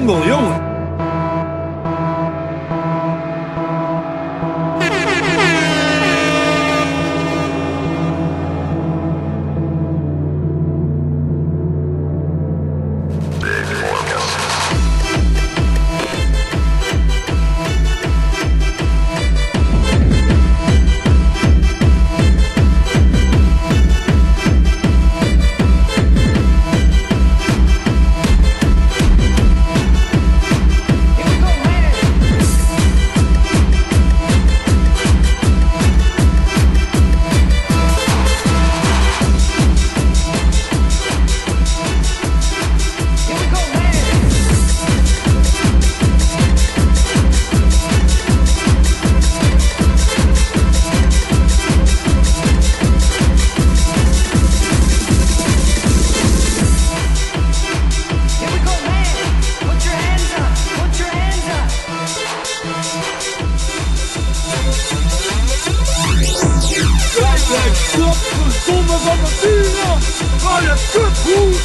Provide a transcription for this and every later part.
Mongol, jongen. Godverdomme van mijn buren! Ga je kuthoer!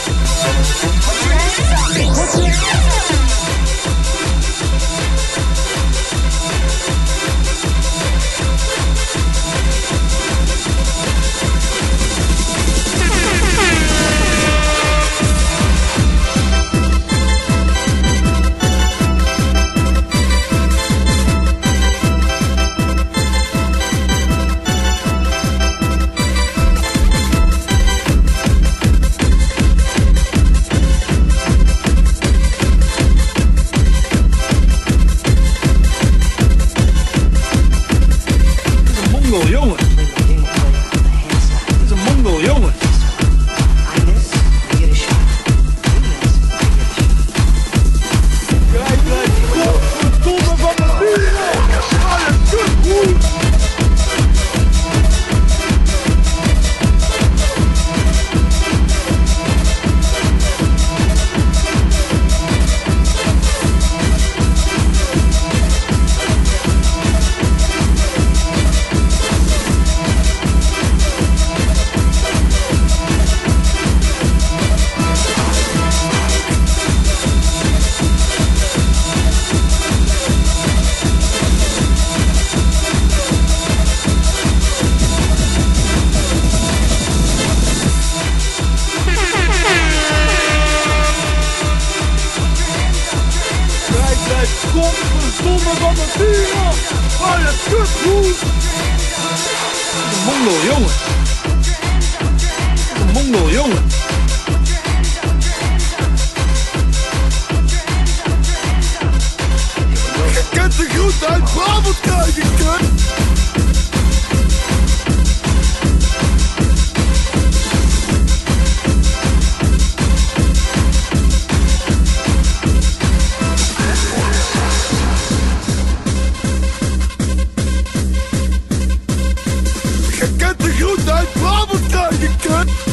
Jongen. Het is een Mongol, jongen. Kijk, godverdomme van mijn buren! Ga je kuthoer! Godverdomme van mijn buren! Ga je kuthoer! Een Mongol, jongen. Een Mongol, jongen. Je kent de groet uit Brabant krijgen, kut! Je kent de groet uit Brabant krijgen, kut!